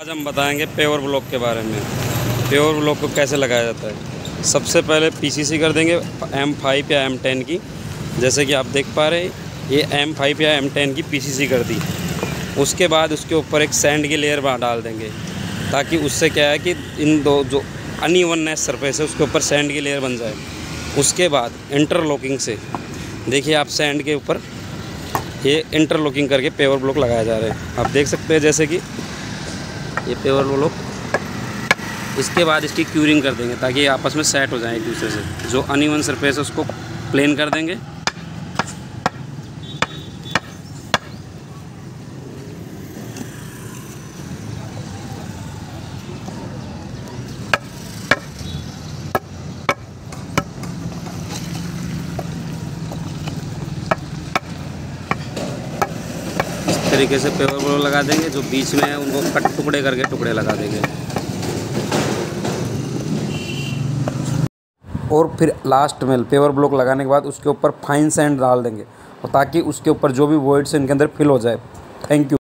आज हम बताएंगे पेवर ब्लॉक के बारे में। पेवर ब्लॉक को कैसे लगाया जाता है। सबसे पहले पीसीसी कर देंगे M5 या M10 की। जैसे कि आप देख पा रहे हैं ये M5 या M10 की पीसीसी कर दी। उसके बाद उसके ऊपर एक सैंड की लेयर डाल देंगे, ताकि उससे क्या है कि इन दो जो अनइवननेस सरफेस है उसके ऊपर सैंड की लेयर बन जाए। उसके बाद इंटरलॉकिंग से देखिए आप सैंड के ऊपर ये इंटरलॉकिंग करके पेवर ब्लॉक लगाया जा रहा है। आप देख सकते हैं जैसे कि ये पेवर ब्लॉक। इसके बाद इसकी क्यूरिंग कर देंगे ताकि ये आपस में सेट हो जाए एक दूसरे से। जो अनइवन सरफेस है उसको प्लेन कर देंगे। इस तरीके से पेवर ब्लॉक लगा देंगे। जो बीच में है उनको कट टुकड़े करके टुकड़े लगा देंगे। और फिर लास्ट में पेवर ब्लॉक लगाने के बाद उसके ऊपर फाइन सैंड डाल देंगे, और ताकि उसके ऊपर जो भी वॉइड्स हैं इनके अंदर फिल हो जाए। Thank you.